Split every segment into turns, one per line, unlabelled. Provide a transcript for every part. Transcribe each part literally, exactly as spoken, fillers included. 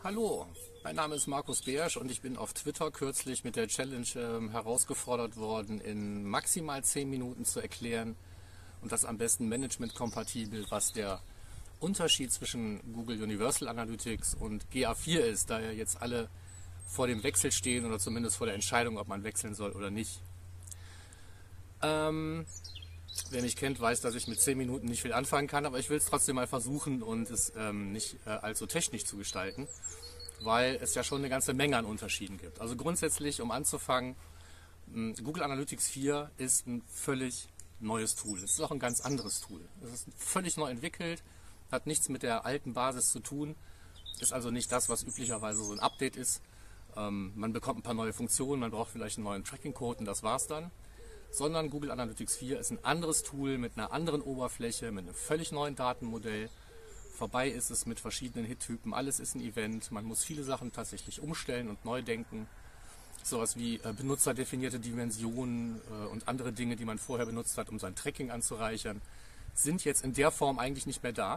Hallo, mein Name ist Markus Beersch und ich bin auf Twitter kürzlich mit der Challenge äh, herausgefordert worden, in maximal zehn Minuten zu erklären und das am besten managementkompatibel, was der Unterschied zwischen Google Universal Analytics und G A vier ist, da ja jetzt alle vor dem Wechsel stehen oder zumindest vor der Entscheidung, ob man wechseln soll oder nicht. Ähm, wer mich kennt, weiß, dass ich mit zehn Minuten nicht viel anfangen kann, aber ich will es trotzdem mal versuchen und es ähm, nicht äh, allzu technisch zu gestalten, weil es ja schon eine ganze Menge an Unterschieden gibt. Also grundsätzlich, um anzufangen, Google Analytics vier ist ein völlig neues Tool. Es ist auch ein ganz anderes Tool. Es ist völlig neu entwickelt, hat nichts mit der alten Basis zu tun, ist also nicht das, was üblicherweise so ein Update ist. Ähm, man bekommt ein paar neue Funktionen, man braucht vielleicht einen neuen Tracking-Code und das war's dann. Sondern Google Analytics vier ist ein anderes Tool mit einer anderen Oberfläche, mit einem völlig neuen Datenmodell. Vorbei ist es mit verschiedenen Hit-Typen, alles ist ein Event, man muss viele Sachen tatsächlich umstellen und neu denken. Sowas wie äh, benutzerdefinierte Dimensionen äh, und andere Dinge, die man vorher benutzt hat, um sein Tracking anzureichern, sind jetzt in der Form eigentlich nicht mehr da.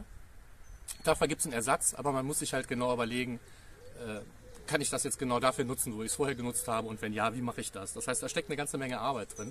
Dafür gibt es einen Ersatz, aber man muss sich halt genau überlegen, äh, kann ich das jetzt genau dafür nutzen, wo ich es vorher genutzt habe und wenn ja, wie mache ich das? Das heißt, da steckt eine ganze Menge Arbeit drin.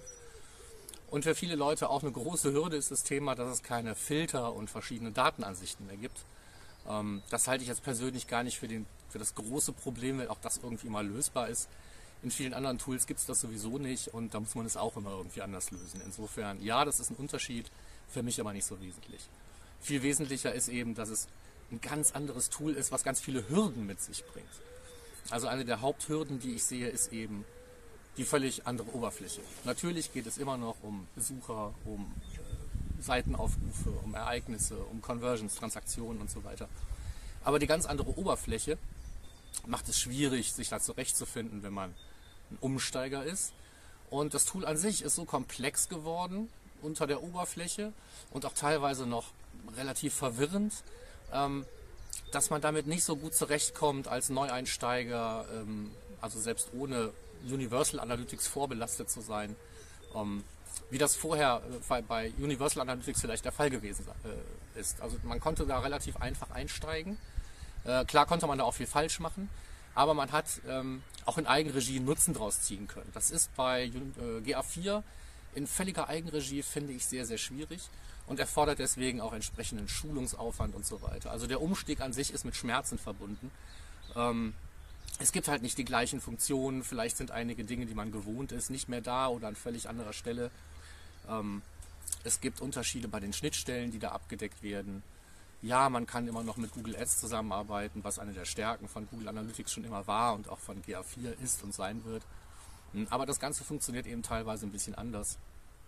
Und für viele Leute auch eine große Hürde ist das Thema, dass es keine Filter und verschiedene Datenansichten mehr gibt. Ähm, das halte ich jetzt persönlich gar nicht für, den, für das große Problem, weil auch das irgendwie mal lösbar ist. In vielen anderen Tools gibt es das sowieso nicht und da muss man es auch immer irgendwie anders lösen. Insofern, ja, das ist ein Unterschied, für mich aber nicht so wesentlich. Viel wesentlicher ist eben, dass es ein ganz anderes Tool ist, was ganz viele Hürden mit sich bringt. Also eine der Haupthürden, die ich sehe, ist eben die völlig andere Oberfläche. Natürlich geht es immer noch um Besucher, um äh, Seitenaufrufe, um Ereignisse, um Conversions, Transaktionen und so weiter. Aber die ganz andere Oberfläche macht es schwierig, sich da zurechtzufinden, wenn man ein Umsteiger ist. Und das Tool an sich ist so komplex geworden unter der Oberfläche und auch teilweise noch relativ verwirrend, ähm, dass man damit nicht so gut zurechtkommt als Neueinsteiger, ähm, also selbst ohne Universal Analytics vorbelastet zu sein, ähm, wie das vorher äh, bei Universal Analytics vielleicht der Fall gewesen äh, ist. Also man konnte da relativ einfach einsteigen. Äh, klar konnte man da auch viel falsch machen, aber man hat ähm, auch in Eigenregie Nutzen draus ziehen können. Das ist bei äh, G A vier in völliger Eigenregie, finde ich, sehr, sehr schwierig und erfordert deswegen auch entsprechenden Schulungsaufwand und so weiter. Also der Umstieg an sich ist mit Schmerzen verbunden. Ähm, es gibt halt nicht die gleichen Funktionen, vielleicht sind einige Dinge, die man gewohnt ist, nicht mehr da oder an völlig anderer Stelle. Ähm, es gibt Unterschiede bei den Schnittstellen, die da abgedeckt werden. Ja, man kann immer noch mit Google Ads zusammenarbeiten, was eine der Stärken von Google Analytics schon immer war und auch von G A vier ist und sein wird. Aber das Ganze funktioniert eben teilweise ein bisschen anders.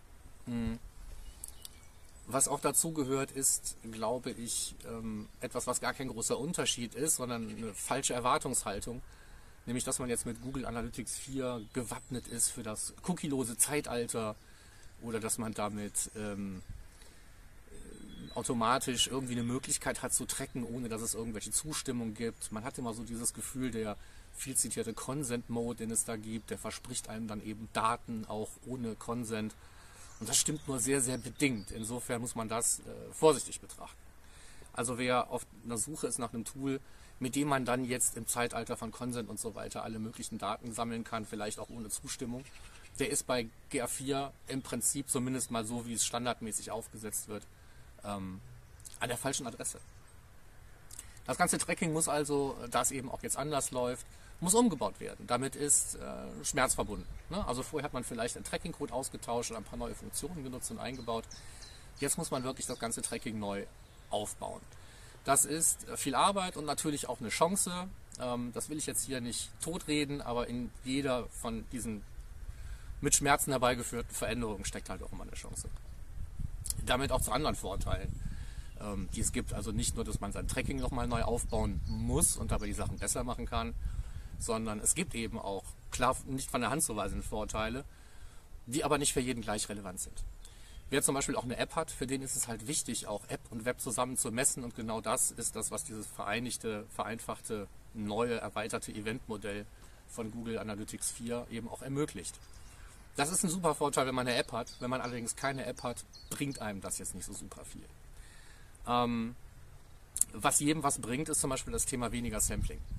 Was auch dazu gehört, ist, glaube ich, etwas, was gar kein großer Unterschied ist, sondern eine falsche Erwartungshaltung. Nämlich, dass man jetzt mit Google Analytics vier gewappnet ist für das cookielose Zeitalter oder dass man damit ähm, automatisch irgendwie eine Möglichkeit hat zu tracken, ohne dass es irgendwelche Zustimmung gibt. Man hat immer so dieses Gefühl, der viel zitierte Consent-Mode, den es da gibt, der verspricht einem dann eben Daten auch ohne Consent. Und das stimmt nur sehr, sehr bedingt. Insofern muss man das äh, vorsichtig betrachten. Also wer auf einer Suche ist nach einem Tool, mit dem man dann jetzt im Zeitalter von Consent und so weiter alle möglichen Daten sammeln kann, vielleicht auch ohne Zustimmung, der ist bei G A vier im Prinzip zumindest mal so, wie es standardmäßig aufgesetzt wird, ähm, an der falschen Adresse. Das ganze Tracking muss also, da es eben auch jetzt anders läuft, muss umgebaut werden. Damit ist äh, Schmerz verbunden. Ne? Also vorher hat man vielleicht einen Tracking-Code ausgetauscht oder ein paar neue Funktionen genutzt und eingebaut. Jetzt muss man wirklich das ganze Tracking neu aufbauen. Das ist viel Arbeit und natürlich auch eine Chance. Ähm, das will ich jetzt hier nicht totreden, aber in jeder von diesen mit Schmerzen herbeigeführten Veränderungen steckt halt auch immer eine Chance. Damit auch zu anderen Vorteilen, ähm, die es gibt. Also nicht nur, dass man sein Tracking nochmal neu aufbauen muss und dabei die Sachen besser machen kann, sondern es gibt eben auch, klar, nicht von der Hand zu weisende Vorteile, die aber nicht für jeden gleich relevant sind. Wer zum Beispiel auch eine App hat, für den ist es halt wichtig, auch App und Web zusammen zu messen und genau das ist das, was dieses vereinigte, vereinfachte, neue, erweiterte Eventmodell von Google Analytics vier eben auch ermöglicht. Das ist ein super Vorteil, wenn man eine App hat. Wenn man allerdings keine App hat, bringt einem das jetzt nicht so super viel. Ähm, was jedem was bringt, ist zum Beispiel das Thema weniger Sampling.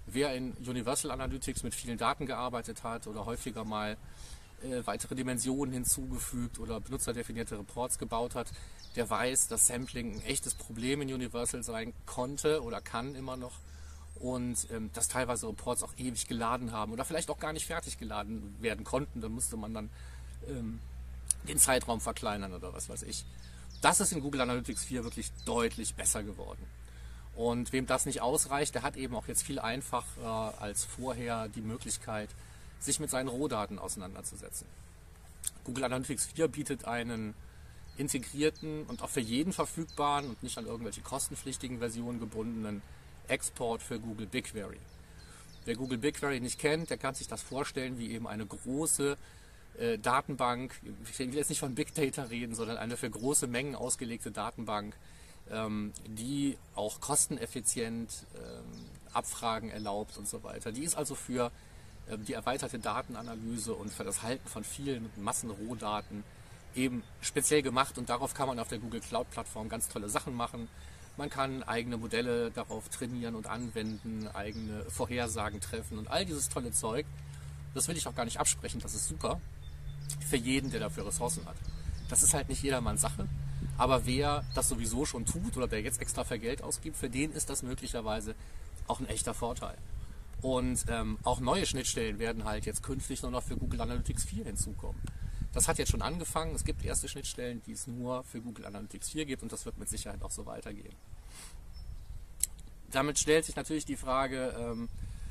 wer in Universal Analytics mit vielen Daten gearbeitet hat oder häufiger mal äh, weitere Dimensionen hinzugefügt oder benutzerdefinierte Reports gebaut hat, der weiß, dass Sampling ein echtes Problem in Universal sein konnte oder kann immer noch. Und ähm, dass teilweise Reports auch ewig geladen haben oder vielleicht auch gar nicht fertig geladen werden konnten. Da musste man dann ähm, den Zeitraum verkleinern oder was weiß ich. Das ist in Google Analytics vier wirklich deutlich besser geworden. Und wem das nicht ausreicht, der hat eben auch jetzt viel einfacher als vorher die Möglichkeit, sich mit seinen Rohdaten auseinanderzusetzen. Google Analytics vier bietet einen integrierten und auch für jeden verfügbaren und nicht an irgendwelche kostenpflichtigen Versionen gebundenen Export für Google BigQuery. Wer Google BigQuery nicht kennt, der kann sich das vorstellen wie eben eine große äh, Datenbank. Ich will jetzt nicht von Big Data reden, sondern eine für große Mengen ausgelegte Datenbank, ähm, die auch kosteneffizient ähm, Abfragen erlaubt und so weiter. Die ist also für ähm, die erweiterte Datenanalyse und für das Halten von vielen Massenrohdaten eben speziell gemacht, und darauf kann man auf der Google Cloud Plattform ganz tolle Sachen machen. Man kann eigene Modelle darauf trainieren und anwenden, eigene Vorhersagen treffen und all dieses tolle Zeug. Das will ich auch gar nicht absprechen, das ist super für jeden, der dafür Ressourcen hat. Das ist halt nicht jedermanns Sache, aber wer das sowieso schon tut oder wer jetzt extra für Geld ausgibt, für den ist das möglicherweise auch ein echter Vorteil. Und ähm, auch neue Schnittstellen werden halt jetzt künftig nur noch für Google Analytics vier hinzukommen. Das hat jetzt schon angefangen. Es gibt erste Schnittstellen, die es nur für Google Analytics vier gibt, und das wird mit Sicherheit auch so weitergehen. Damit stellt sich natürlich die Frage, ähm,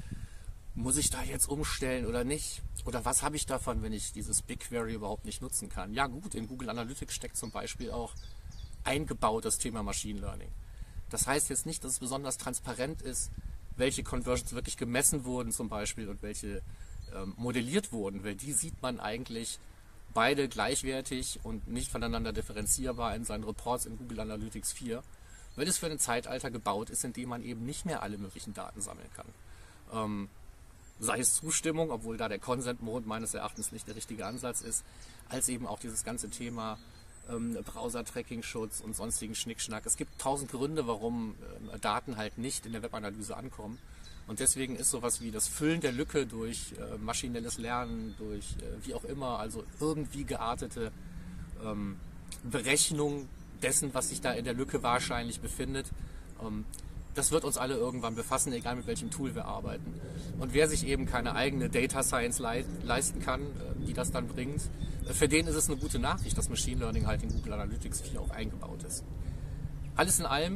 muss ich da jetzt umstellen oder nicht? Oder was habe ich davon, wenn ich dieses BigQuery überhaupt nicht nutzen kann? Ja gut, in Google Analytics steckt zum Beispiel auch eingebaut das Thema Machine Learning. Das heißt jetzt nicht, dass es besonders transparent ist, welche Conversions wirklich gemessen wurden zum Beispiel und welche ähm, modelliert wurden, weil die sieht man eigentlich beide gleichwertig und nicht voneinander differenzierbar in seinen Reports in Google Analytics vier, weil es für ein Zeitalter gebaut ist, in dem man eben nicht mehr alle möglichen Daten sammeln kann. Ähm, sei es Zustimmung, obwohl da der Consent-Mode meines Erachtens nicht der richtige Ansatz ist, als eben auch dieses ganze Thema ähm, Browser-Tracking-Schutz und sonstigen Schnickschnack. Es gibt tausend Gründe, warum äh, Daten halt nicht in der Webanalyse ankommen. Und deswegen ist sowas wie das Füllen der Lücke durch äh, maschinelles Lernen, durch äh, wie auch immer, also irgendwie geartete ähm, Berechnung dessen, was sich da in der Lücke wahrscheinlich befindet, ähm, das wird uns alle irgendwann befassen, egal mit welchem Tool wir arbeiten. Und wer sich eben keine eigene Data Science lei leisten kann, äh, die das dann bringt, äh, für den ist es eine gute Nachricht, dass Machine Learning halt in Google Analytics vier auch eingebaut ist. Alles in allem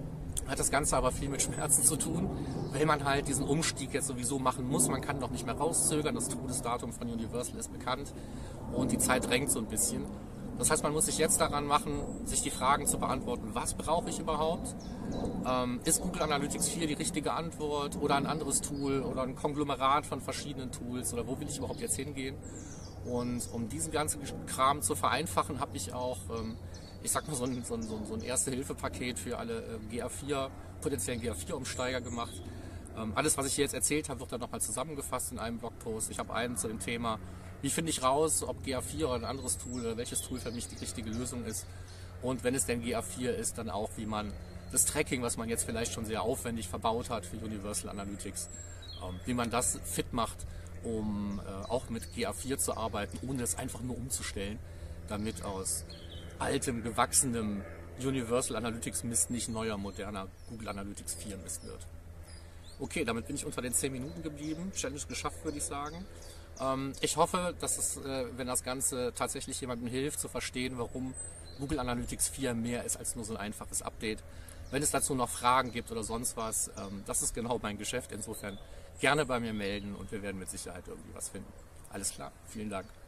hat das Ganze aber viel mit Schmerzen zu tun, weil man halt diesen Umstieg jetzt sowieso machen muss. Man kann doch nicht mehr rauszögern, das Todesdatum von Universal ist bekannt und die Zeit drängt so ein bisschen. Das heißt, man muss sich jetzt daran machen, sich die Fragen zu beantworten, was brauche ich überhaupt? Ähm, ist Google Analytics vier die richtige Antwort oder ein anderes Tool oder ein Konglomerat von verschiedenen Tools oder wo will ich überhaupt jetzt hingehen? Und um diesen ganzen Kram zu vereinfachen, habe ich auch ähm, ich sag mal, so ein, so ein, so ein Erste-Hilfe-Paket für alle äh, G A vier, potenziellen G A vier Umsteiger gemacht. Ähm, alles, was ich hier jetzt erzählt habe, wird dann nochmal zusammengefasst in einem Blogpost. Ich habe einen zu dem Thema, wie finde ich raus, ob G A vier oder ein anderes Tool oder welches Tool für mich die richtige Lösung ist. Und wenn es denn G A vier ist, dann auch, wie man das Tracking, was man jetzt vielleicht schon sehr aufwendig verbaut hat für Universal Analytics, ähm, wie man das fit macht, um äh, auch mit G A vier zu arbeiten, ohne es einfach nur umzustellen, damit aus altem, gewachsenem Universal Analytics Mist nicht neuer, moderner Google Analytics vier Mist wird. Okay, damit bin ich unter den zehn Minuten geblieben. Challenge geschafft, würde ich sagen. Ähm, ich hoffe, dass es, äh, wenn das Ganze tatsächlich jemandem hilft, zu verstehen, warum Google Analytics vier mehr ist als nur so ein einfaches Update. Wenn es dazu noch Fragen gibt oder sonst was, ähm, das ist genau mein Geschäft. Insofern gerne bei mir melden und wir werden mit Sicherheit irgendwie was finden. Alles klar, vielen Dank.